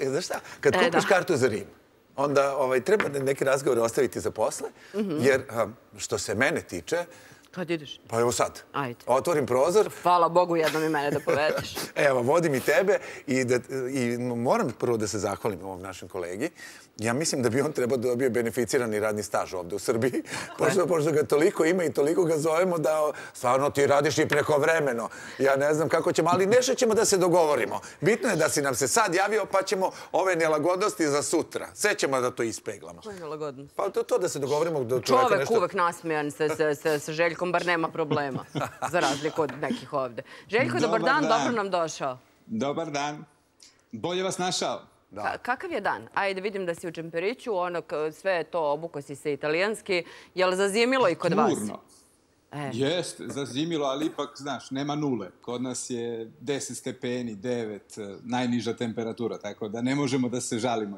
znaš šta, kad kupiš kartu za Rim, onda treba neki razgovor ostaviti za posle, jer što se mene tiče, kad ideš? pa evo sad. Ajde. Otvorim prozor. Hvala Bogu jednom i mene da povedeš. Evo, vodim i tebe i moram prvo da se zahvalim ovom našem kolegi. Ja mislim da bi on trebao da dobije beneficirani radni staž ovde u Srbiji, pošto ga toliko ima i toliko ga zovemo da stvarno ti radiš i prekovremeno. Ja ne znam kako ćemo, ali nešto ćemo da se dogovorimo. Bitno je da si nam se sad javio, pa ćemo ove nelagodnosti za sutra. Sve ćemo da to ispeglamo. Koja je nelagodnost? Pa to da se dogovorimo do čoveka nešto... Čovek uvek nasmejan sa Željkom, bar nema problema, za razliku od nekih ovde. Željko, dobar dan, dobro nam došao. Dobar dan. Bolje vas našao. Kakav je dan? Ajde, vidim da si u džemperiću, sve to obuko si se italijanski. Je li zazimilo i kod vas? Turno. Jeste, zazimilo, ali ipak, znaš, nema nule. Kod nas je 10 stepeni, 9, najniža temperatura, tako da ne možemo da se žalimo.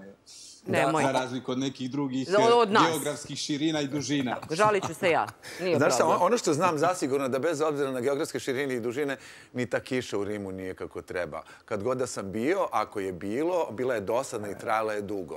Za razliku od nekih drugih geografskih širina i dužina. Žalit ću se ja. Znaš šta, ono što znam zasigurno da bez obzira na geografske širine i dužine, ni ta kiša u Rimu nije kako treba. Kad god da sam bio, ako je bilo, bila je dosadna i trajala je dugo.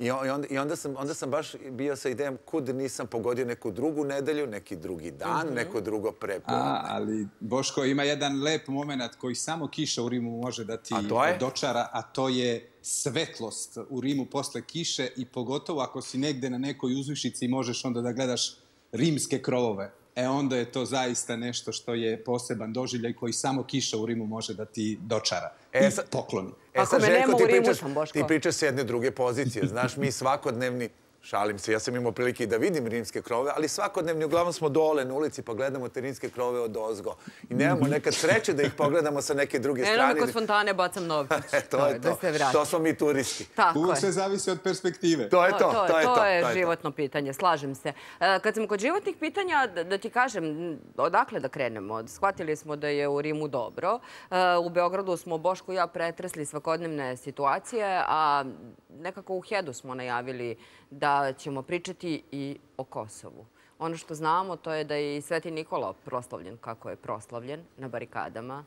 I onda sam baš bio sa idejom kud nisam pogodio neku drugu nedelju, neki drugi dan, neko drugo prepodne. Ali, Boško, ima jedan lep moment koji samo kiša u Rimu može da ti dočara, a to je svetlost u Rimu posle kiše i pogotovo ako si negde na nekoj uzvišici možeš onda da gledaš rimske krovove. Onda je to zaista nešto što je poseban doživljaj koji samo kiša u Rimu može da ti dočara i pokloni. Ako me nema u Rimu sam, Boško. Ti pričaš s jedne druge pozicije. Znaš, mi svakodnevni, šalim se, ja sam imao prilike i da vidim rimske krove, ali svakodnevni, uglavnom smo dole na ulici pa gledamo te rimske krove od ozgo. I nemamo nekad sreće da ih pogledamo sa neke druge strane. Eno kod fontane bacam novčić. To je to. To smo mi turisti. Uvijek se zavisi od perspektive. To je to. To je životno pitanje, slažem se. Kad sam kod životnih pitanja, da ti kažem, odakle da krenemo? Shvatili smo da je u Rimu dobro. U Beogradu smo, Boško i ja, pretresli svakodnevne situacije, a nekako u Hedu smo najavili da ćemo pričati i o Kosovu. Ono što znamo to je da je i Sveti Nikola proslavljen kako je proslavljen na barikadama,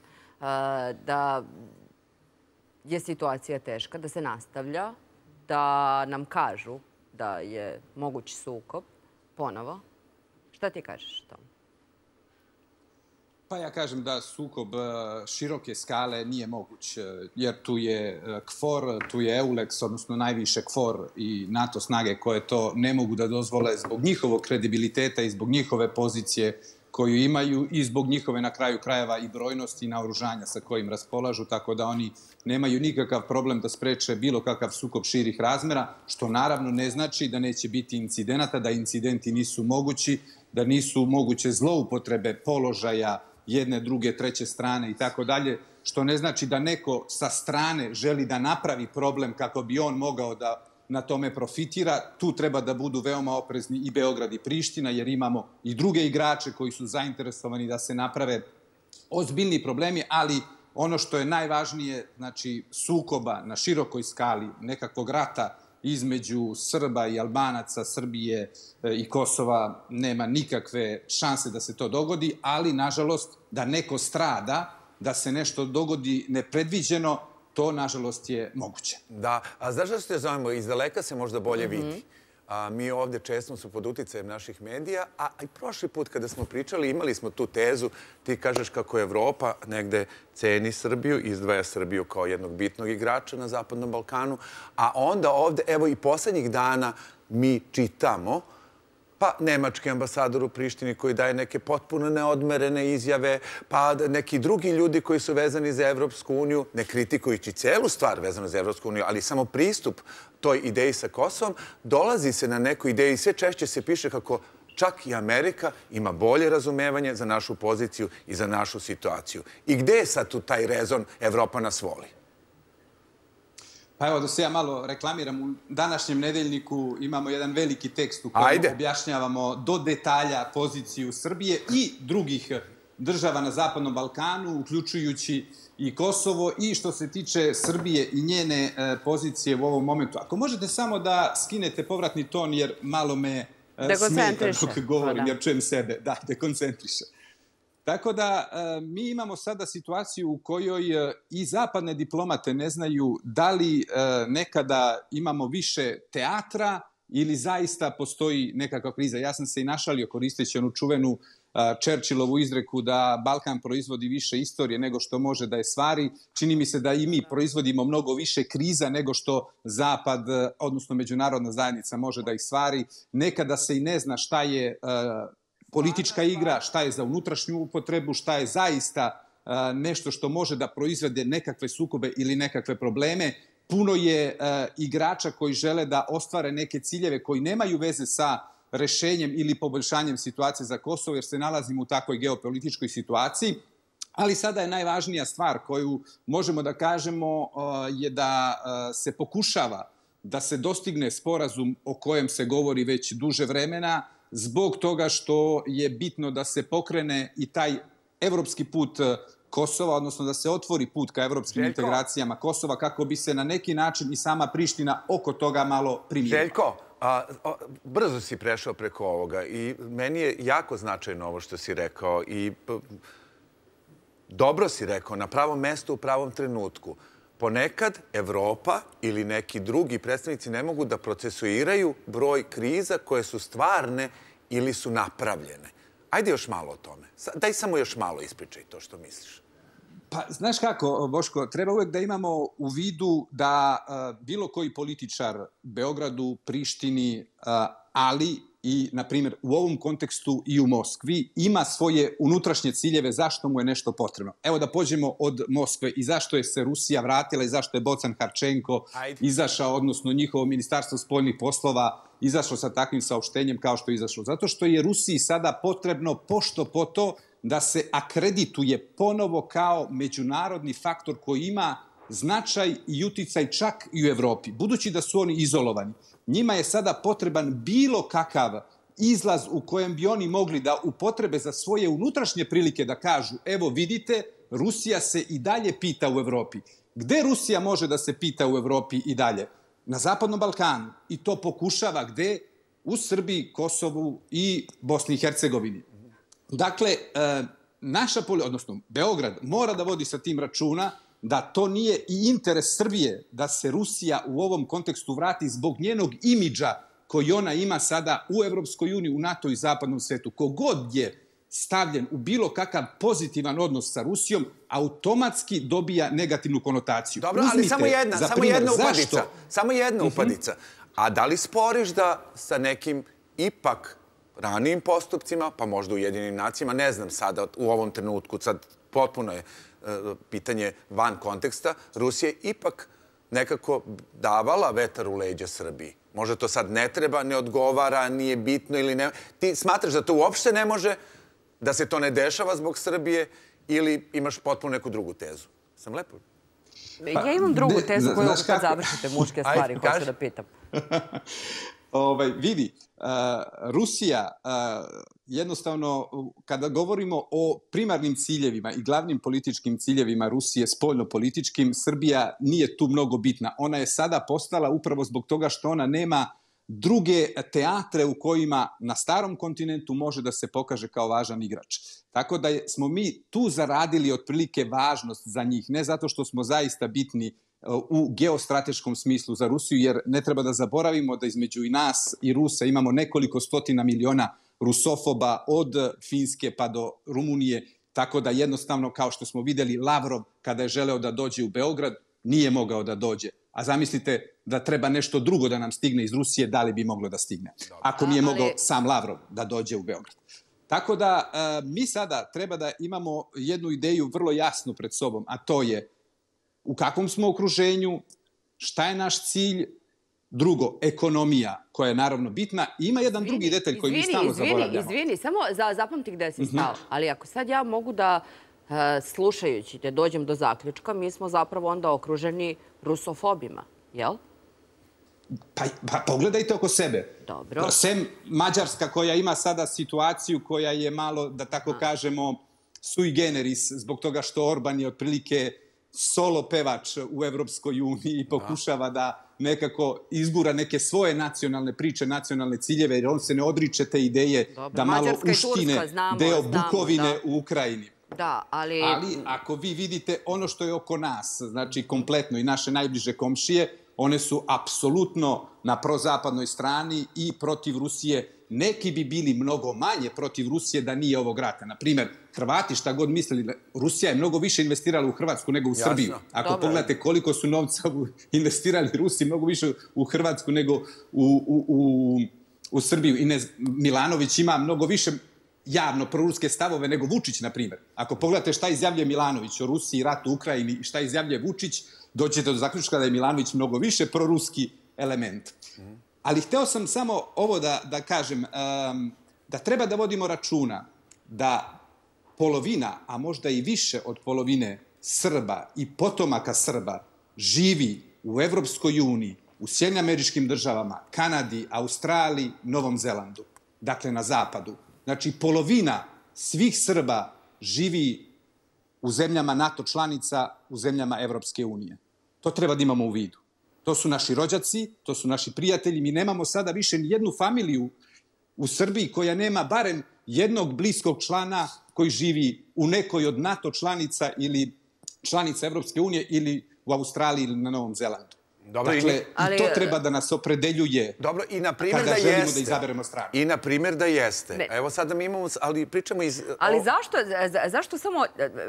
da je situacija teška, da se nastavlja, da nam kažu da je moguć sukob ponovo. Šta ti kažeš o tome? Pa ja kažem da sukob široke skale nije moguć, jer tu je KFOR, tu je EULEX, odnosno najviše KFOR i NATO snage koje to ne mogu da dozvole zbog njihovog kredibiliteta i zbog njihove pozicije koju imaju i zbog njihove, na kraju krajeva, i brojnosti i naoružanja sa kojim raspolažu, tako da oni nemaju nikakav problem da spreče bilo kakav sukob širih razmera, što naravno ne znači da neće biti incidenata, da incidenti nisu mogući, da nisu moguće zloupotrebe položaja jedne, druge, treće strane i tako dalje, što ne znači da neko sa strane želi da napravi problem kako bi on mogao da na tome profitira. Tu treba da budu veoma oprezni i Beograd i Priština, jer imamo i druge igrače koji su zainteresovani da se naprave ozbiljni problemi, ali ono što je najvažnije, znači sukoba na širokoj skali, nekakvog rata između Srba i Albanaca, Srbije i Kosova, nema nikakve šanse da se to dogodi, ali, nažalost, da neko strada, da se nešto dogodi nepredviđeno, to, nažalost, je moguće. Da, a znaš što se zovemo? Iz daleka se možda bolje vidi. Mi ovde često su pod uticajem naših medija, a i prošli put kada smo pričali imali smo tu tezu, ti kažeš kako Evropa negde ceni Srbiju, izdvaja Srbiju kao jednog bitnog igrača na Zapadnom Balkanu, a onda ovde, evo i poslednjih dana mi čitamo pa nemački ambasador u Prištini koji daje neke potpuno neodmerene izjave, pa neki drugi ljudi koji su vezani za Evropsku uniju, ne kritikujući celu stvar vezanu za Evropsku uniju, ali samo pristup toj ideji sa Kosovom, dolazi se na neku ideju i sve češće se piše kako čak i Amerika ima bolje razumevanje za našu poziciju i za našu situaciju. I gde je sad tu taj rezon Evropa nas voli? Pa evo, da se ja malo reklamiram, u današnjem nedeljniku imamo jedan veliki tekst u kojem objašnjavamo do detalja poziciju Srbije i drugih država na Zapadnom Balkanu, uključujući i Kosovo, i što se tiče Srbije i njene pozicije u ovom momentu. Ako možete samo da skinete povratni ton, jer malo me smeta dok govorim, jer čujem sebe. Da, dekoncentriše. Tako da mi imamo sada situaciju u kojoj i zapadne diplomate ne znaju da li nekada imamo više teatra ili zaista postoji nekakva kriza. Ja sam se i našalio koristeći onu čuvenu Churchillovu izreku da Balkan proizvodi više istorije nego što može da je stvari. Čini mi se da i mi proizvodimo mnogo više kriza nego što Zapad, odnosno međunarodna zajednica, može da ih stvari. Nekada se i ne zna šta je politička igra, šta je za unutrašnju upotrebu, šta je zaista nešto što može da proizvede nekakve sukobe ili nekakve probleme. Puno je igrača koji žele da ostvare neke ciljeve koji nemaju veze sa rešenjem ili poboljšanjem situacije za Kosovo, jer se nalazimo u takvoj geopolitičkoj situaciji. Ali sada je najvažnija stvar koju možemo da kažemo je da se pokušava da se dostigne sporazum o kojem se govori već duže vremena, zbog toga što je bitno da se pokrene i taj evropski put Kosova, odnosno da se otvori put ka evropskim integracijama Kosova, kako bi se na neki način i sama Priština oko toga malo primirila. Željko, brzo si prešao preko ovoga i meni je jako značajno ovo što si rekao i dobro si rekao, na pravom mestu u pravom trenutku. Ponekad Evropa ili neki drugi predstavnici ne mogu da procesuiraju broj kriza koje su stvarne ili su napravljene. Ajde još malo o tome. Daj samo još malo ispričaj to što misliš. Pa, znaš kako, Boško, treba uvek da imamo u vidu da bilo koji političar Beogradu, Prištini, ali i, na primjer, u ovom kontekstu i u Moskvi, ima svoje unutrašnje ciljeve zašto mu je nešto potrebno. Evo da pođemo od Moskve i zašto je se Rusija vratila i zašto je Bocan Harčenko izašao, odnosno njihovo ministarstvo spoljnih poslova izašlo sa takvim saopštenjem kao što je izašlo. Zato što je Rusiji sada potrebno pošto po to da se akredituje ponovo kao međunarodni faktor koji ima značaj i uticaj čak i u Evropi. Budući da su oni izolovani, njima je sada potreban bilo kakav izlaz u kojem bi oni mogli da upotrebe za svoje unutrašnje prilike da kažu evo vidite, Rusija se i dalje pita u Evropi. Gde Rusija može da se pita u Evropi i dalje? Na Zapadnom Balkanu. I to pokušava gde? U Srbiji, Kosovu i Bosni i Hercegovini. Dakle, odnosno Beograd mora da vodi sa tim računa da to nije i interes Srbije da se Rusija u ovom kontekstu vrati zbog njenog imidža koji ona ima sada u Evropskoj uniji, u NATO i zapadnom svetu. Kogod je stavljen u bilo kakav pozitivan odnos sa Rusijom, automatski dobija negativnu konotaciju. Dobro, ali samo jedna upadica. A da li sporiš da sa nekim ipak ranijim postupcima, pa možda u Ujedinjenim nacijama, ne znam sada u ovom trenutku, sad potpuno je pitanje van konteksta, Rusija je ipak nekako davala vetar u leđa Srbiji. Možda to sad ne treba, ne odgovara, nije bitno ili ne... Ti smatraš da to uopšte ne može, da se to ne dešava zbog Srbije ili imaš potpuno neku drugu tezu? Sam lepo? Ja imam drugu tezu koju kad završite muške stvari, hoću da pitam. Vidi, Rusija, jednostavno, kada govorimo o primarnim ciljevima i glavnim političkim ciljevima Rusije, spoljno-političkim, Srbija nije tu mnogo bitna. Ona je sada postala upravo zbog toga što ona nema druge teatre u kojima na starom kontinentu može da se pokaže kao važan igrač. Tako da smo mi tu zaradili otprilike važnost za njih, ne zato što smo zaista bitni u geostrateškom smislu za Rusiju, jer ne treba da zaboravimo da između i nas i Rusa imamo nekoliko stotina miliona rusofoba od Finske pa do Rumunije, tako da jednostavno, kao što smo videli, Lavrov kada je želeo da dođe u Beograd, nije mogao da dođe. A zamislite da treba nešto drugo da nam stigne iz Rusije, da li bi moglo da stigne? Ako nije mogao sam Lavrov da dođe u Beograd. Tako da mi sada treba da imamo jednu ideju vrlo jasnu pred sobom, a to je u kakvom smo okruženju, šta je naš cilj, drugo, ekonomija, koja je naravno bitna. I ima jedan drugi detalj koji mi stalno zaboravljamo. Izvini, samo zapamti gde si stao. Ali ako sad ja mogu da, slušajući te, dođem do zaključka, mi smo zapravo onda okruženi rusofobima, jel? Pa pogledajte oko sebe. Dobro. Sem Mađarska koja ima sada situaciju koja je malo, da tako kažemo, sui generis, zbog toga što Orban je otprilike solo pevač u Evropskoj uniji i pokušava da nekako izgura neke svoje nacionalne priče, nacionalne ciljeve, jer on se ne odriče te ideje da malo uštine deo Bukovine u Ukrajini. Da, ali ako vi vidite ono što je oko nas, znači kompletno i naše najbliže komšije, one su apsolutno na prozapadnoj strani i protiv Rusije. Neki bi bili mnogo manje protiv Rusije da nije ovog rata. Naprimer, Hrvati, šta god mislili, Rusija je mnogo više investirala u Hrvatsku nego u Srbiju. Ako pogledate koliko su novca investirali Rusi, mnogo više u Hrvatsku nego u Srbiju. I Milanović ima mnogo više javno proruske stavove nego Vučić, na primjer. Ako pogledate šta izjavljuje Milanović o Rusiji, ratu u Ukrajini i šta izjavljuje Vučić, dođete do zaključka da je Milanović mnogo više proruski element. Ali hteo sam samo ovo da kažem, da treba da vodimo računa da polovina, a možda i više od polovine Srba i potomaka Srba živi u Evropskoj uniji, u Sjedinjenim Američkim Državama, Kanadi, Australiji, Novom Zelandu. Dakle, na zapadu. Znači, polovina svih Srba živi u zemljama NATO članica, u zemljama Evropske unije. To treba da imamo u vidu. To su naši rođaci, to su naši prijatelji. Mi nemamo sada više ni jednu familiju u Srbiji koja nema barem jednog bliskog člana koji živi u nekoj od NATO članica ili članica Evropske unije ili u Australiji ili na Novom Zelandu. Dakle, i to treba da nas opredeljuje kada želimo da izaberemo stranu. I na primjer da jeste. Evo sada mi imamo, ali pričamo iz... Ali zašto samo...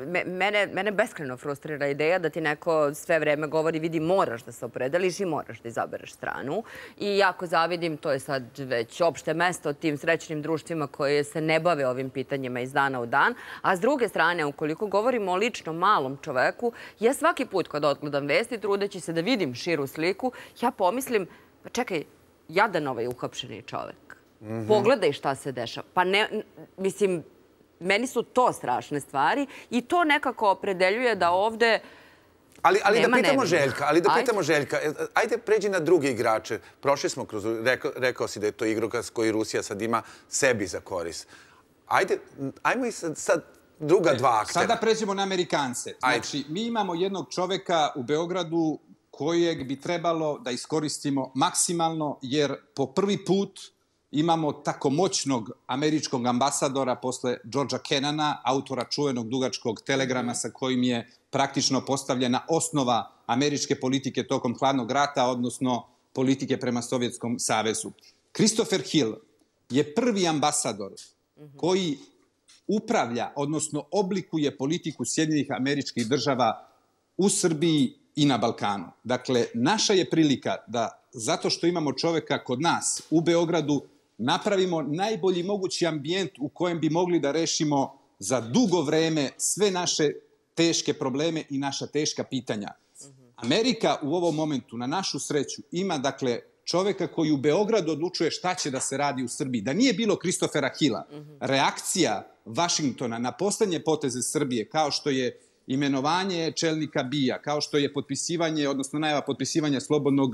Mene beskreno frustrira ideja da ti neko sve vreme govori vidi moraš da se opredeliš i moraš da izabereš stranu. I jako zavidim, to je sad već opšte mesto tim srećnim društvima koje se ne bave ovim pitanjima iz dana u dan. A s druge strane, ukoliko govorimo o lično malom čoveku, ja svaki put kada odgledam vesti, trudeći se da vidim širu sliku, ja pomislim, pa čekaj, jadan ovaj uhapšeni čovek. Pogledaj šta se dešava. Pa ne, mislim, meni su to strašne stvari i to nekako opredeljuje da ovde Ali da pitamo Željka, ajde pređi na drugi igrače. Prošli smo kroz, rekao si da je to igrokaz koji Rusija sad ima sebi za korist. Ajmo i sad druga dva aktera. Sada pređemo na Amerikance. Znači, mi imamo jednog čoveka u Beogradu kojeg bi trebalo da iskoristimo maksimalno, jer po prvi put imamo tako moćnog američkog ambasadora posle Georgea Kennana, autora čuvenog dugačkog telegrama sa kojim je praktično postavljena osnova američke politike tokom hladnog rata, odnosno politike prema Sovjetskom savezu. Christopher Hill je prvi ambasador koji upravlja, odnosno oblikuje politiku Sjedinjenih Američkih Država u Srbiji i na Balkanu. Dakle, naša je prilika da, zato što imamo čoveka kod nas u Beogradu, napravimo najbolji mogući ambijent u kojem bi mogli da rešimo za dugo vreme sve naše teške probleme i naša teška pitanja. Amerika u ovom momentu, na našu sreću, ima, dakle, čoveka koji u Beogradu odlučuje šta će da se radi u Srbiji. Da nije bilo Christophera Hilla, reakcija Vašingtona na poslednje poteze Srbije, kao što je imenovanje čelnika BIA, kao što je potpisivanje, odnosno najava potpisivanja slobodnog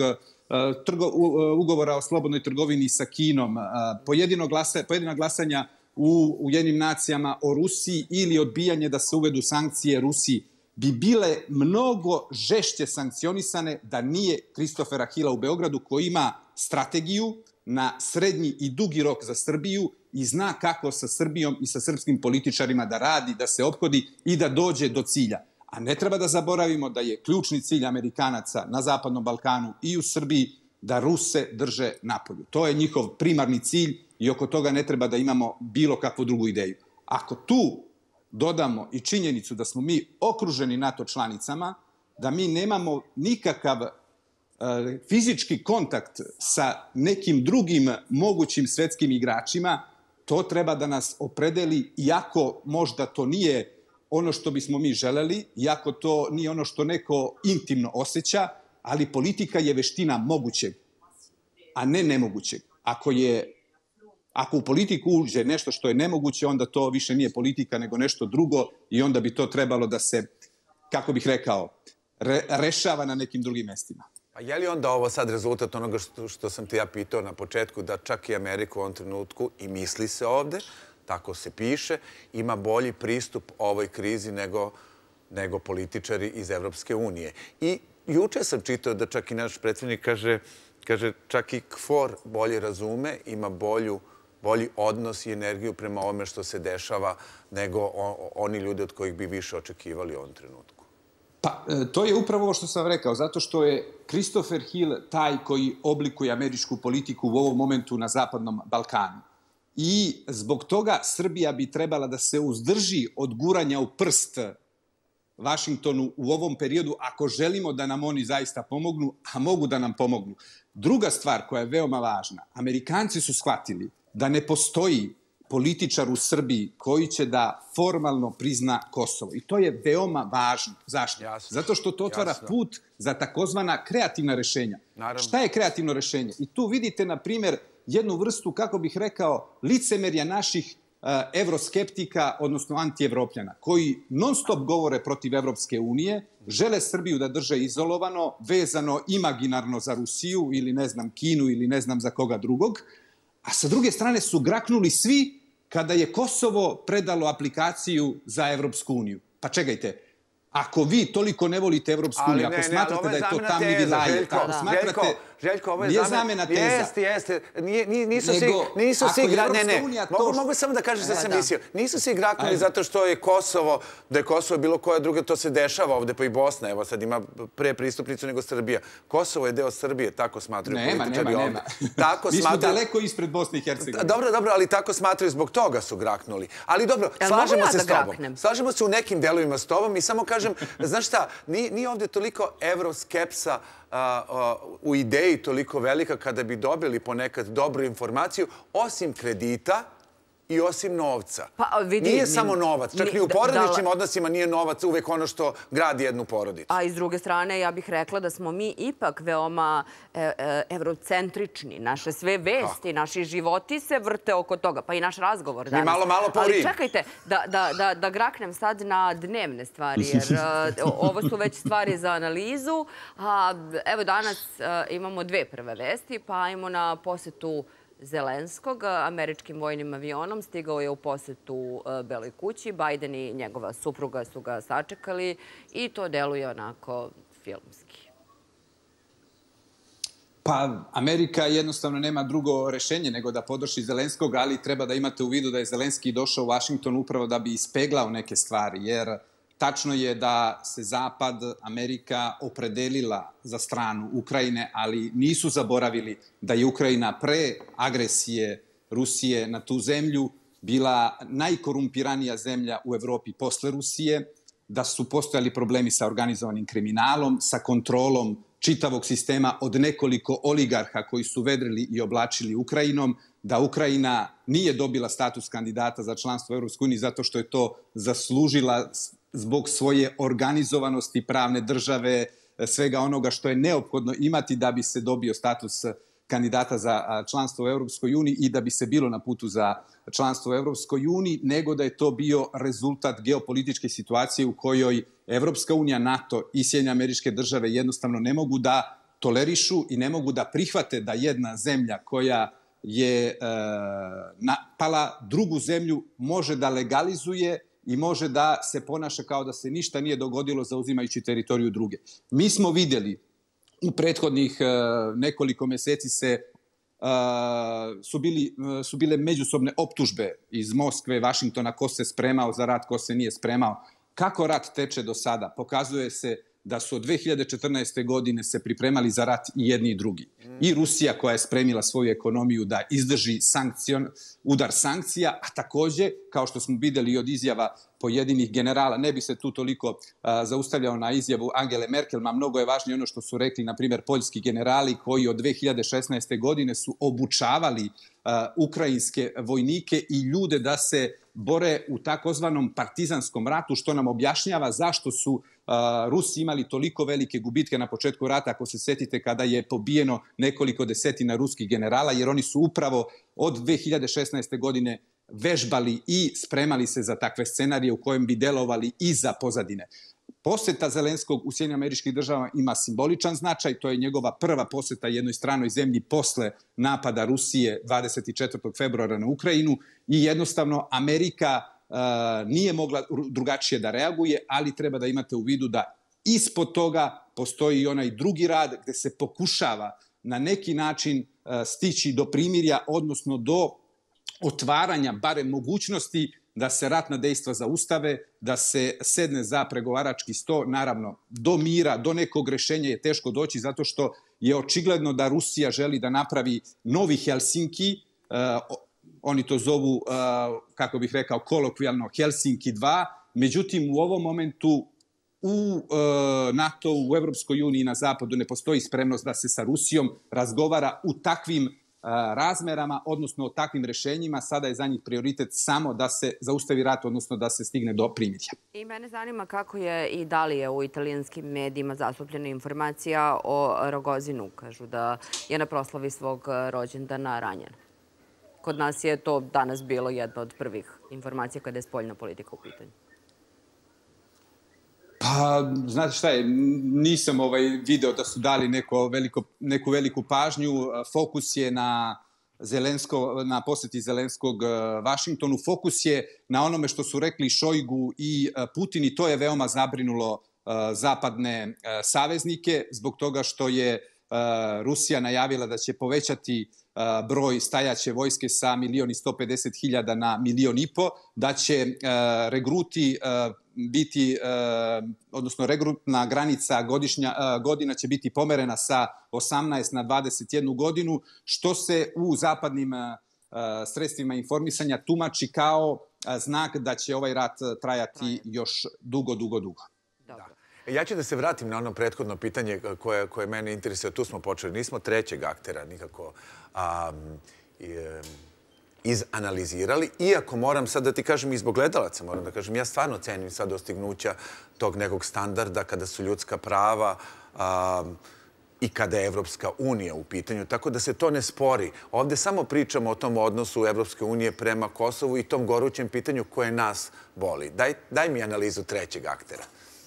ugovora o slobodnoj trgovini sa Kinom, pojedina glasanja u Ujedinjenim nacijama o Rusiji ili odbijanje da se uvedu sankcije Rusiji, bi bile mnogo žešće sankcionisane da nije Christophera Hilla u Beogradu, koji ima strategiju na srednji i dugi rok za Srbiju i zna kako sa Srbijom i sa srpskim političarima da radi, da se ophodi i da dođe do cilja. A ne treba da zaboravimo da je ključni cilj Amerikanaca na Zapadnom Balkanu i u Srbiji da Ruse drže napolju. To je njihov primarni cilj i oko toga ne treba da imamo bilo kakvu drugu ideju. Ako tu dodamo i činjenicu da smo mi okruženi NATO članicama, da mi nemamo nikakav fizički kontakt sa nekim drugim mogućim svetskim igračima, to treba da nas opredeli, iako možda to nije ono što bismo mi želeli, iako to nije ono što neko intimno osjeća, ali politika je veština mogućeg, a ne nemogućeg. Ako u politiku uđe nešto što je nemoguće, onda to više nije politika nego nešto drugo i onda bi to trebalo da se, kako bih rekao, rešava na nekim drugim mestima. A je li onda ovo sad rezultat onoga što sam te ja pitao na početku, da čak i Amerika u ovom trenutku, i misli se ovde, tako se piše, ima bolji pristup ovoj krizi nego nego političari iz Evropske unije. I juče sam čitao da čak i naš predsjednik kaže čak i KFOR bolje razume, ima bolji odnos i energiju prema ovome što se dešava nego oni ljudi od kojih bi više očekivali u ovom trenutku. Pa, to je upravo ovo što sam rekao, zato što je Christopher Hill taj koji oblikuje američku politiku u ovom momentu na Zapadnom Balkanu. I zbog toga Srbija bi trebala da se uzdrži od guranja u prst Vašingtonu u ovom periodu, ako želimo da nam oni zaista pomognu, a mogu da nam pomognu. Druga stvar koja je veoma važna, Amerikanci su shvatili da ne postoji političar u Srbiji koji će da formalno prizna Kosovo. I to je veoma važno. Zašto? Zato što to otvara put za takozvana kreativna rešenja. Šta je kreativno rešenje? I tu vidite, na primjer, jednu vrstu, kako bih rekao, licemerja naših evroskeptika, odnosno antievropljana, koji non stop govore protiv Evropske unije, žele Srbiju da drže izolovano, vezano imaginarno za Rusiju ili ne znam Kinu ili ne znam za koga drugog, a sa druge strane su graknuli svi kada je Kosovo predalo aplikaciju za Evropsku uniju. Pa čekajte, ako vi toliko ne volite Evropsku uniju, ako smatrate da je to tamni lajer, ako smatrate... Željko, ovo je zamena teza. Jeste. Nisu svi graknuli. Mogu samo da kažem što sam mislio. Nisu svi graknuli zato što je Kosovo, da je Kosovo bilo koja druga, to se dešava ovde, pa i Bosna, evo sad ima pre pristupnicu nego Srbija. Kosovo je deo Srbije, tako smatraju političari ovde. Mi smo daleko ispred Bosne i Hercegovine. Dobro, ali tako smatraju, zbog toga su graknuli. Ali dobro, slažemo se s tobom. Slažemo se u nekim delovima s tobom i samo kažem, znaš šta, nije ovde toliko evroskepsa u ideji toliko velika kada bi dobili ponekad dobru informaciju, osim kredita i osim novca. Nije samo novac. Čak ni u porodičnim odnosima nije novac uvek ono što gradi jednu porodicu. A i s druge strane, ja bih rekla da smo mi ipak veoma evrocentrični. Naše sve vesti, naši životi se vrte oko toga. Pa i naš razgovor danas. Mi malo po Rim. Ali čekajte, da graknem sad na dnevne stvari, jer ovo su već stvari za analizu. Evo danas imamo dve prve vesti, pa ajmo na posetu Zelenskog američkim vojnim avionom. Stigao je u posetu Beloj kući. Biden i njegova supruga su ga sačekali i to deluje onako filmski. Pa, Amerika jednostavno nema drugo rešenje nego da podrži Zelenskog, ali treba da imate u vidu da je Zelenski došao u Vašington upravo da bi ispeglao neke stvari, jer tačno je da se Zapad, Amerika opredelila za stranu Ukrajine, ali nisu zaboravili da je Ukrajina pre agresije Rusije na tu zemlju bila najkorumpiranija zemlja u Evropi posle Rusije, da su postojali problemi sa organizovanim kriminalom, sa kontrolom čitavog sistema od nekoliko oligarha koji su vedrili i oblačili Ukrajinom, da Ukrajina nije dobila status kandidata za članstvo u EU zato što je to zaslužila zbog svoje organizovanosti pravne države, svega onoga što je neophodno imati da bi se dobio status kandidata za članstvo u Evropskoj uniji i da bi se bilo na putu za članstvo u Evropskoj uniji, nego da je to bio rezultat geopolitičke situacije u kojoj Evropska unija, NATO i Sjedinjene Američke Države jednostavno ne mogu da tolerišu i ne mogu da prihvate da jedna zemlja koja je napala drugu zemlju može da legalizuje i može da se ponaša kao da se ništa nije dogodilo zauzimajući teritoriju druge. Mi smo vidjeli u prethodnih nekoliko meseci su bile međusobne optužbe iz Moskve, Vašingtona, ko se spremao za rat, ko se nije spremao. Kako rat teče do sada? Pokazuje se da su od 2014. godine se pripremali za rat i jedni i drugi. I Rusija koja je spremila svoju ekonomiju da izdrži udar sankcija, a takođe, kao što smo videli od izjava pojedinih generala, ne bi se tu toliko zaustavljao na izjavu Angele Merkel, ma mnogo je važnije ono što su rekli, na primjer, poljski generali koji od 2016. godine su obučavali ukrajinske vojnike i ljude da se bore u takozvanom partizanskom ratu, što nam objašnjava zašto su Rusi imali toliko velike gubitke na početku rata, ako se setite kada je pobijeno nekoliko desetina ruskih generala, jer oni su upravo od 2016. godine vežbali i spremali se za takve scenarije u kojem bi delovali iza pozadine. Poseta Zelenskog u Sjedinjenim Američkih Državama ima simboličan značaj, to je njegova prva poseta jednoj stranoj zemlji posle napada Rusije 24. februara na Ukrajinu i jednostavno Amerika nije mogla drugačije da reaguje, ali treba da imate u vidu da ispod toga postoji i onaj drugi rad gde se pokušava na neki način stići do primirja, odnosno do otvaranja barem mogućnosti da se ratna dejstva zaustave, da se sedne za pregovarački sto. Naravno, do mira, do nekog rešenja je teško doći zato što je očigledno da Rusija želi da napravi novi Helsinki. Oni to zovu, kako bih rekao, kolokvijalno Helsinki 2. Međutim, u ovom momentu u NATO, u Evropskoj uniji i na Zapadu ne postoji spremnost da se sa Rusijom razgovara u takvim razmerama, odnosno o takvim rešenjima. Sada je za njih prioritet samo da se zaustavi rat, odnosno da se stigne do primirja. I mene zanima kako je i da li je u italijanskim medijima zastupljena informacija o Rogozinu. Kažu da je na proslavi svog rođendana ranjen. Kod nas je to danas bilo jedna od prvih informacija kada je spoljna politika u pitanju. Pa, znate šta je, nisam video da su dali neku veliku pažnju. Fokus je na poseti Zelenskog Vašingtonu. Fokus je na onome što su rekli Šojgu i Putin i to je veoma zabrinulo zapadne saveznike zbog toga što je Rusija najavila da će povećati broj stajaće vojske sa 1.150.000 na 1,5 miliona, da će regruti biti, odnosno regrutna granica godina će biti pomerena sa 18 na 21 godinu, što se u zapadnim sredstvima informisanja tumači kao znak da će ovaj rat trajati još dugo. Ja ću da se vratim na ono prethodno pitanje koje mene interesuje. Tu smo počeli. Nismo trećeg aktera nikako izanalizirali. Iako moram sad da ti kažem i zbog gledalaca, moram da kažem, ja stvarno cenim sad dostignuća tog nekog standarda kada su ljudska prava i kada je Evropska unija u pitanju, tako da se to ne spori. Ovde samo pričamo o tom odnosu Evropske unije prema Kosovu i tom gorućem pitanju koje nas boli. Daj mi analizu trećeg aktera.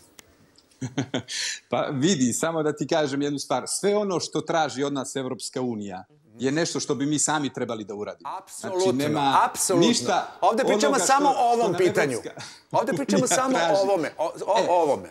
Pa vidi, samo da ti kažem jednu stvar. Sve ono što traži od nas Evropska unija je nešto što bi mi sami trebali da uradimo. Apsolutno, apsolutno. Ovde pričamo samo o ovom pitanju. Ovde pričamo samo o ovome.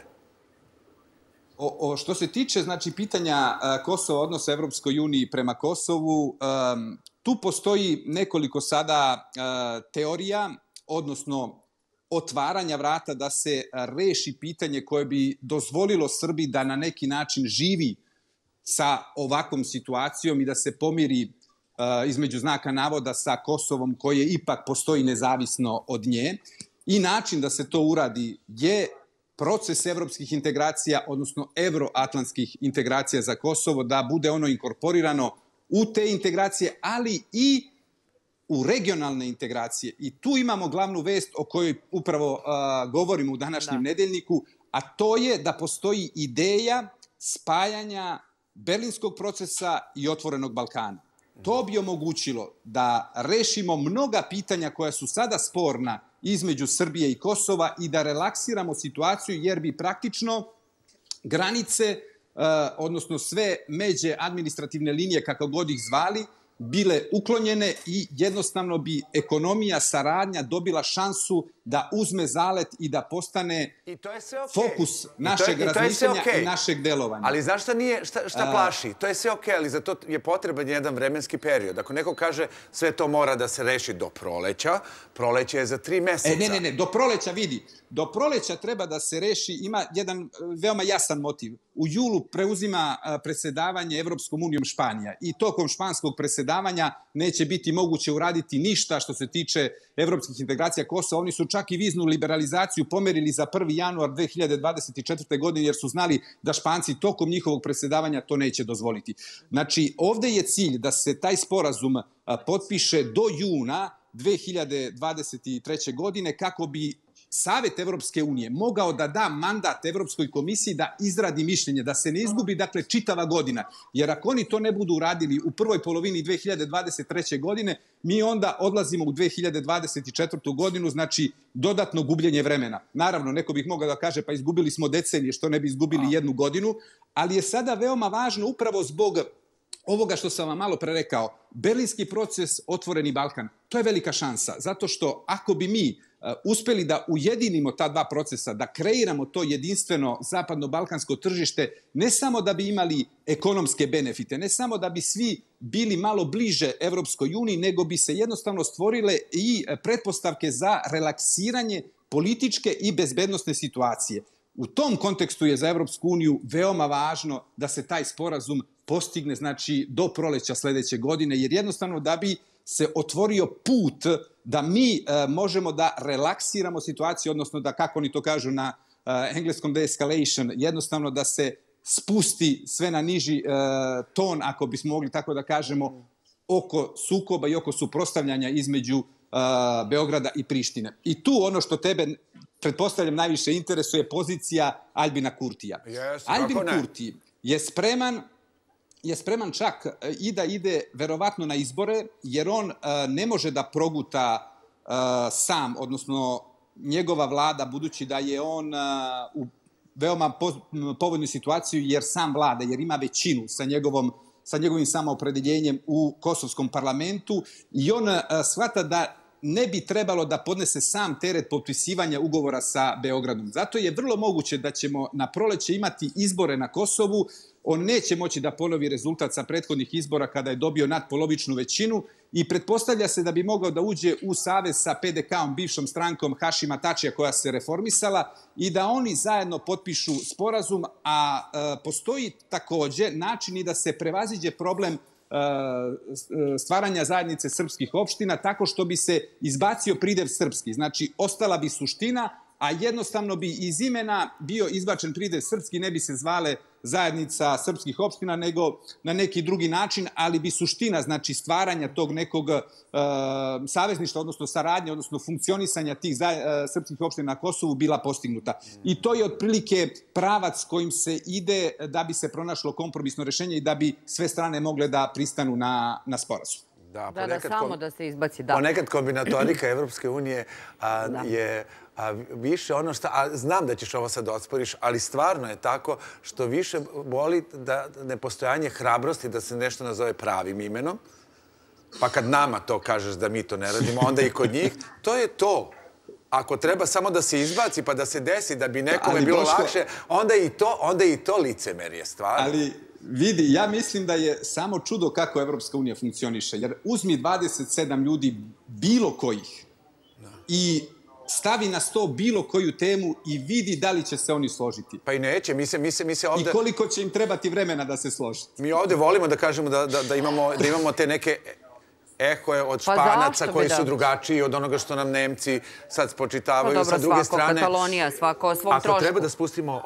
Što se tiče, znači, pitanja Kosova, odnosa Evropskoj uniji prema Kosovu, tu postoji nekoliko sada teorija, odnosno otvaranja vrata da se reši pitanje koje bi dozvolilo Srbiji da na neki način živi sa ovakvom situacijom i da se pomiri između znaka navoda sa Kosovom koje ipak postoji nezavisno od nje. I način da se to uradi je proces evropskih integracija, odnosno evroatlantskih integracija za Kosovo, da bude ono inkorporirano u te integracije, ali i u regionalne integracije. I tu imamo glavnu vest o kojoj upravo govorimo u današnjem nedeljniku, a to je da postoji ideja spajanja Berlinskog procesa i Otvorenog Balkana. To bi omogućilo da rešimo mnoga pitanja koja su sada sporna između Srbije i Kosova i da relaksiramo situaciju, jer bi praktično granice, odnosno sve međe administrativne linije, kako god ih zvali, bile uklonjene i jednostavno bi ekonomija, saradnja dobila šansu da uzme zalet i da postane fokus našeg razmišljanja i našeg delovanja. Ali znaš šta plaši? To je sve okej, ali za to je potreban jedan vremenski period. Ako neko kaže sve to mora da se reši do proleća, proleće je za 3 meseca. Ne, do proleća vidi. Do proleća treba da se reši, ima jedan veoma jasan motiv. U julu preuzima presedavanje Evropskom unijom Španija i tokom španskog presedavanja neće biti moguće uraditi ništa što se tiče evropskih integracija Kosova. Oni su čak i viznu liberalizaciju pomerili za 1. januar 2024. godine jer su znali da Španci tokom njihovog presedavanja to neće dozvoliti. Znači, ovde je cilj da se taj sporazum potpiše do juna 2023. godine kako bi Savet Evropske unije mogao da da mandat Evropskoj komisiji da izradi mišljenje, da se ne izgubi, dakle, čitava godina. Jer ako oni to ne budu uradili u prvoj polovini 2023. godine, mi onda odlazimo u 2024. godinu, znači dodatno gubljenje vremena. Naravno, neko bih mogao da kaže pa izgubili smo decenije, što ne bi izgubili 1 godinu, ali je sada veoma važno upravo zbog ovoga što sam vam malo pre rekao, Berlinski proces, Otvoreni Balkan, to je velika šansa, zato što ako bi mi uspeli da ujedinimo ta dva procesa, da kreiramo to jedinstveno zapadno-balkansko tržište, ne samo da bi imali ekonomske benefite, ne samo da bi svi bili malo bliže Evropskoj uniji, nego bi se jednostavno stvorile i pretpostavke za relaksiranje političke i bezbednosne situacije. U tom kontekstu je za Evropsku uniju veoma važno da se taj sporazum postigne, znači, do proleća sledeće godine, jer jednostavno da bi se otvorio put da mi možemo da relaksiramo situaciju, odnosno da, kako oni to kažu na engleskom, de-escalation, jednostavno da se spusti sve na niži ton, ako bismo mogli tako da kažemo, oko sukoba i oko suprotstavljanja između Beograda i Prištine. I tu ono što tebe, pretpostavljam, najviše interesuje pozicija Aljbina Kurtija. Aljbin Kurti je spreman čak i da ide verovatno na izbore, jer on ne može da proguta sam, odnosno njegova vlada, budući da je on u veoma povoljnoj situaciji, jer sam vlada, jer ima većinu sa njegovim samoopredeljenjem u kosovskom parlamentu i on shvata da ne bi trebalo da podnese sam teret potpisivanja ugovora sa Beogradom. Zato je vrlo moguće da ćemo na proleće imati izbore na Kosovu. On neće moći da ponovi rezultat sa prethodnih izbora kada je dobio nadpolovičnu većinu i pretpostavlja se da bi mogao da uđe u savez sa PDK-om, bivšom strankom Hašima Tačija koja se reformisala i da oni zajedno potpišu sporazum, a postoji takođe način i da se prevaziđe problem stvaranja zajednice srpskih opština tako što bi se izbacio pridev srpski. Znači, ostala bi suština, a jednostavno bi iz imena bio izbačen pridev srpski, ne bi se zvale zajednica srpskih opština, nego na neki drugi način, ali bi suština, znači, stvaranja tog nekog savezništva, odnosno saradnje, odnosno funkcionisanja tih srpskih opština na Kosovu bila postignuta. I to je otprilike pravac kojim se ide da bi se pronašlo kompromisno rešenje i da bi sve strane mogle da pristanu na sporazum. Da, samo da se izbaci. Ponekad kombinatorika Evropske unije je više ono što... Znam da ćeš ovo sad osporiš, ali stvarno je tako što više boli da nepostojanje hrabrosti da se nešto nazove pravim imenom, pa kad nama to kažeš da mi to ne radimo, onda i kod njih, to je to. Ako treba samo da se izbaci pa da se desi da bi nekome bilo lakše, onda i to licemerje stvarno. Ali vidi, ja mislim da je samo čudo kako Evropska unija funkcioniše, jer uzmi 27 ljudi bilo kojih i stavi na sto bilo koju temu i vidi da li će se oni složiti. Pa i neće, mi se ovde... I koliko će im trebati vremena da se složi. Mi ovde volimo da kažemo da imamo te neke ehoje od Španaca koji su drugačiji od onoga što nam Nemci sad spočitavaju. Sa druge strane, Katalonija, svako o svom trošku. Ako treba da spustimo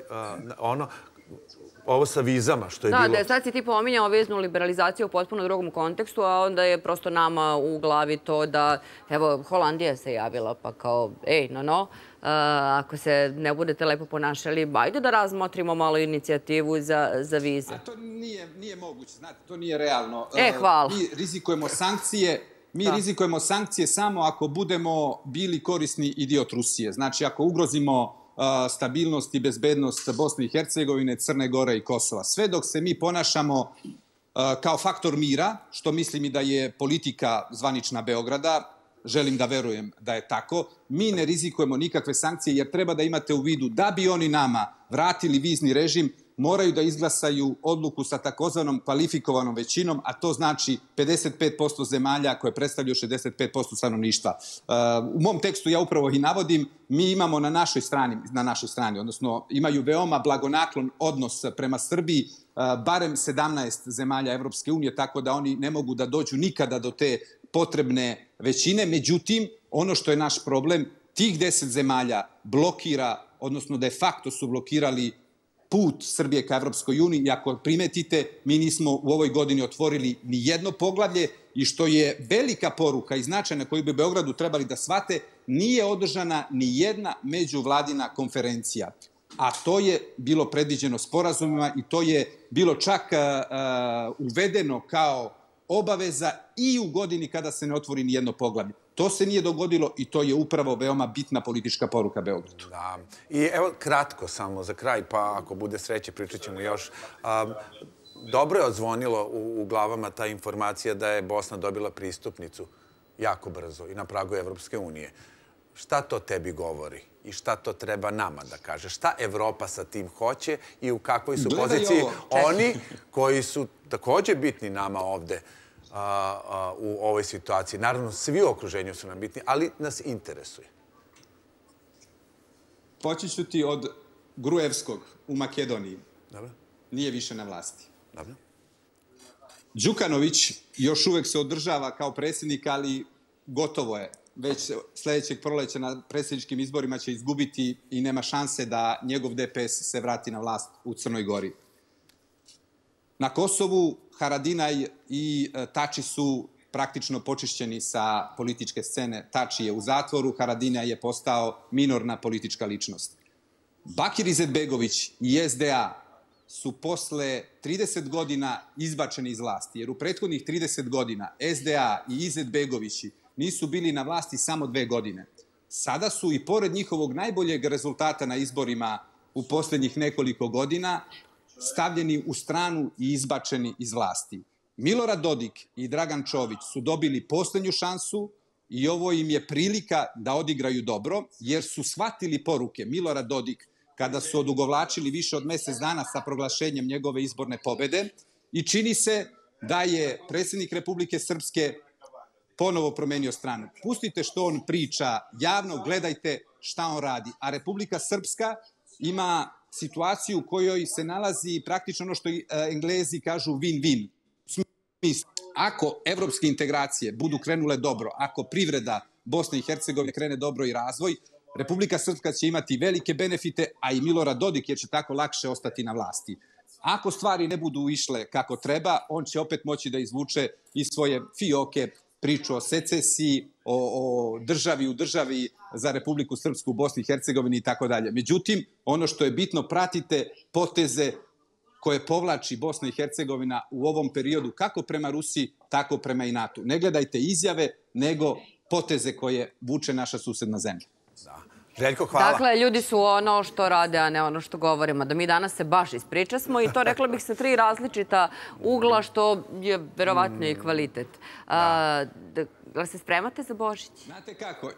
ovo sa vizama, što je bilo... Da, sad si ti pominjao viznu liberalizaciju u potpuno drugom kontekstu, a onda je prosto nama u glavi to da, evo, Holandija se javila pa kao, ako se ne budete lepo ponašali, ajde da razmotrimo malo inicijativu za vize. A to nije moguće, znate, to nije realno. Hvala. Mi rizikujemo sankcije samo ako budemo bili korisni idiot Rusije. Znači, ako ugrozimo stabilnost i bezbednost Bosne i Hercegovine, Crne Gore i Kosova. Sve dok se mi ponašamo kao faktor mira, što mislim i da je politika zvanična Beograda, želim da verujem da je tako, mi ne rizikujemo nikakve sankcije jer treba da imate u vidu da bi oni nama vratili vizni režim, moraju da izglasaju odluku sa takozvanom kvalifikovanom većinom, a to znači 55% zemalja koje predstavljaju 65% stanovništva. U mom tekstu ja upravo i navodim, mi imamo na našoj strani, odnosno imaju veoma blagonaklon odnos prema Srbiji, barem 17 zemalja Evropske unije, tako da oni ne mogu da dođu nikada do te potrebne većine. Međutim, ono što je naš problem, tih 10 zemalja blokira, odnosno de facto su blokirali put Srbije ka Evropskoj uniji i ako primetite, mi nismo u ovoj godini otvorili ni jedno poglavlje i što je velika poruka i značajna koju bi Beogradu trebali da shvate, nije održana ni jedna međuvladina konferencija. A to je bilo predviđeno sporazumima i to je bilo čak uvedeno kao obaveza i u godini kada se ne otvori ni jedno poglavlje. To se nije dogodilo i to je upravo veoma bitna politička poruka Beogradu. Da. I evo kratko samo za kraj, pa ako bude sreće pričat ćemo još. Dobro je odzvonilo u glavama ta informacija da je Bosna dobila pristupnicu jako brzo i na pragu Evropske unije. šta to tebi govori i šta to treba nama da kaže? Šta Evropa sa tim hoće i u kakvoj su poziciji oni koji su također bitni nama ovde u ovoj situaciji? Naravno, svi u okruženju su nam bitni, ali nas interesuje. Poći ću ti od Gruevskog u Makedoniji. Dobro. Nije više na vlasti. Dobro. Đukanović još uvek se održava kao predsjednik, ali gotovo je. Već sljedećeg proleća na predsjedničkim izborima će izgubiti i nema šanse da njegov DPS se vrati na vlast u Crnoj Gori. Na Kosovu Haradinaj i Tači su praktično počišćeni sa političke scene. Tači je u zatvoru, Haradinaj je postao minorna politička ličnost. Bakir Izetbegović i SDA su posle 30 godina izbačeni iz vlasti, jer u prethodnih 30 godina SDA i Izetbegovići nisu bili na vlasti samo 2 godine. Sada su i pored njihovog najboljeg rezultata na izborima u posljednjih nekoliko godina stavljeni u stranu i izbačeni iz vlasti. Milorad Dodik i Dragan Čović su dobili posljednju šansu i ovo im je prilika da odigraju dobro, jer su shvatili poruke Milorad Dodik kada su odugovlačili više od mjesec dana sa proglašenjem njegove izborne pobede i čini se da je predsjednik Republike Srpske ponovo promenio stranu. Pustite što on priča javno, gledajte šta on radi. A Republika Srpska ima situaciju u kojoj se nalazi praktično ono što Englezi kažu win-win. Ako evropske integracije budu krenule dobro, ako privreda Bosne i Hercegovine krene dobro i razvoj, Republika Srpska će imati velike benefite, a i Milorad Dodik jer će tako lakše ostati na vlasti. Ako stvari ne budu išle kako treba, on će opet moći da izvuče iz svoje fioke priču o secesiji, o državi u državi za Republiku Srpsku, Bosni i Hercegovini i tako dalje. Međutim, ono što je bitno, pratite poteze koje povlači Bosna i Hercegovina u ovom periodu, kako prema Rusiji, tako prema i NATO. Ne gledajte izjave, nego poteze koje vuče naša susedna zemlja. Željko, hvala. Dakle, ljudi su ono što rade, a ne ono što govorimo. Da mi danas se baš ispričasmo i to rekla bih sa 3 različita ugla, što je verovatno i kvalitet. Da se spremate za Božić? Znate kako,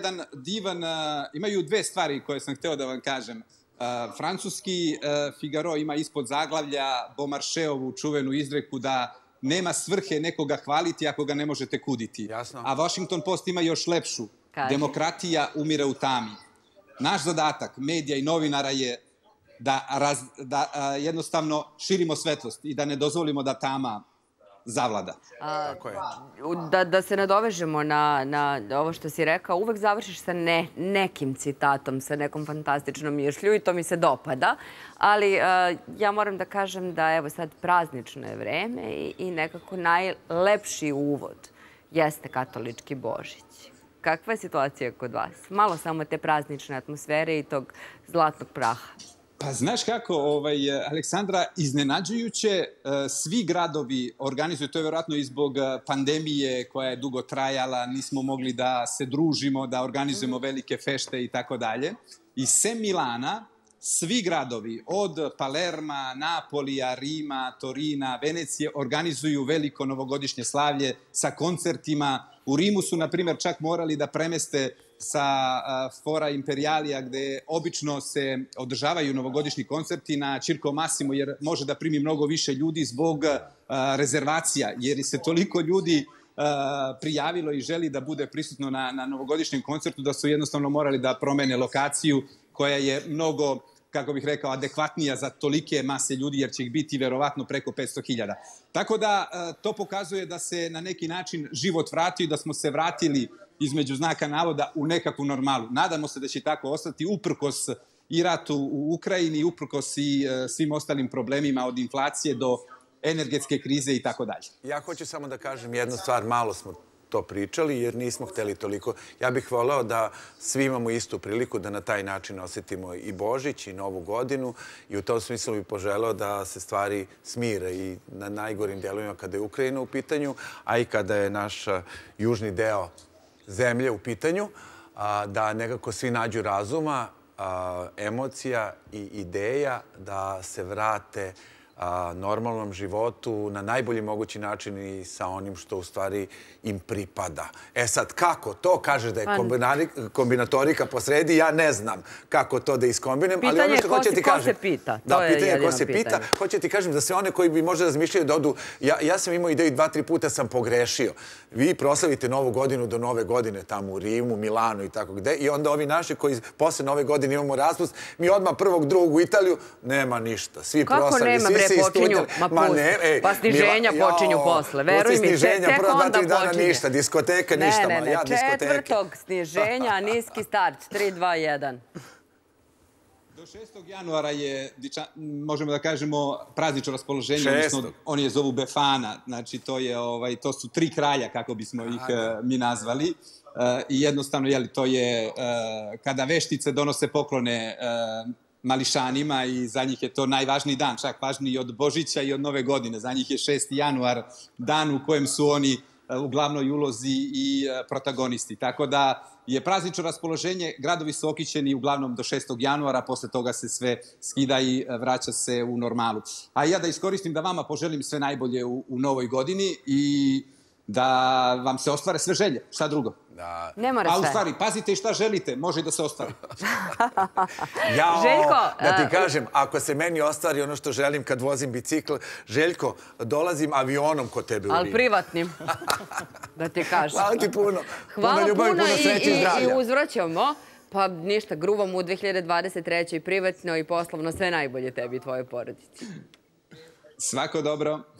imaju 2 stvari koje sam hteo da vam kažem. Francuski Figaro ima ispod zaglavlja Beaumarchaissovu čuvenu izreku da nema svrhe nekoga hvaliti ako ga ne možete kuditi. Jasno. A Washington Post ima još lepšu. Demokratija umire u tami. Naš zadatak medija i novinara je da jednostavno širimo svetlost i da ne dozvolimo da tama zavlada. Tako je. Da se nadovežemo na ovo što si rekao, uvek završiš sa nekim citatom, sa nekom fantastičnom mišlju i to mi se dopada. Ali ja moram da kažem da evo sad praznično je vreme i nekako najlepši uvod jeste katolički Božić. Kakva je situacija kod vas? Malo samo te praznične atmosfere i tog zlatnog praha. Pa znaš kako, Aleksandra, iznenađujuće svi gradovi organizuju, to je vjerojatno i zbog pandemije koja je dugo trajala, nismo mogli da se družimo, da organizujemo velike fešte i tako dalje. I sem Milana, svi gradovi, od Palerma, Napolija, Rima, Torina, Venecije, organizuju veliko novogodišnje slavlje sa koncertima. U Rimu su, na primjer, čak morali da premeste sa Fora Imperialija, gde obično se održavaju novogodišnji koncerti, na Circo Massimo, jer može da primi mnogo više ljudi zbog rezervacija, jer se toliko ljudi prijavilo i želi da bude prisutno na novogodišnjem koncertu, da su jednostavno morali da promene lokaciju koja je mnogo, kako bih rekao, adekvatnija za tolike mase ljudi, jer će ih biti verovatno preko 500.000. Tako da to pokazuje da se na neki način život vratio i da smo se vratili između znaka navoda u nekakvu normalu. Nadamo se da će tako ostati uprkos i ratu u Ukrajini, uprkos i svim ostalim problemima od inflacije do energetske krize i tako dalje. Ja hoću samo da kažem jednu stvar, malo smo to pričali jer nismo hteli toliko. Ja bih voleo da svi imamo istu priliku da na taj način osjetimo i Božić i Novu godinu i u tom smislu bih poželeo da se stvari smire i na najgorim delovima kada je Ukrajina u pitanju, a i kada je naš južni deo zemlje u pitanju, da nekako svi nađu razuma, emocija i ideja da se vrate normalnom životu na najbolji mogući način i sa onim što u stvari im pripada. E sad, kako to? Kažeš da je kombinatorika posredi, ja ne znam kako to da iskombinujem, ali ono što hoće ti kažem... Pitanje ko se pita. Da, pitanje je ko se pita. Hoće ti kažem za sve one koji bi možda razmišljali da odu... Ja sam imao ideju 2-3 puta sam pogrešio. Vi proslavite Novu godinu do Nove godine tamo u Rimu, Milanu i tako gde. I onda ovi naši koji posle Nove godine imamo raspust, mi odmah 1. u Italiju, nema ništa. Svi proslavi, svi se istuđali. Pa sniženja počinju posle. Veruj mi, tek onda počinje. Ništa, diskoteka, ništa. Ne, 4. sniženja, niski start, 3, 2, 1. Do 6. januara je, možemo da kažemo, praznično raspoloženje, odnosno oni je zovu Befana, znači to su 3 kralja, kako bismo ih mi nazvali. I jednostavno, to je kada veštice donose poklone mališanima i za njih je to najvažniji dan, čak važniji od Božića i od Nove godine. Za njih je 6. januar, dan u kojem su oni u glavnoj ulozi i protagonisti. Tako da je praznično raspoloženje, gradovi su okićeni uglavnom do 6. januara, posle toga se sve skida i vraća se u normalu. A ja da iskoristim da vama poželim sve najbolje u novoj godini i da vam se ostvare sve želje, šta drugo. Ne mora sve. A u stvari, pazite i šta želite, može i da se ostvari. Željko! Da ti kažem, ako se meni ostvari ono što želim kad vozim bicikl, Željko, dolazim avionom kod tebe u Rim. Ali privatnim, da ti kažem. Hvala ti puno. Hvala puno i uzvraćamo. Pa ništa, gruvamo u 2023. i privatno i poslovno sve najbolje tebi i tvojoj porodici. Svako dobro.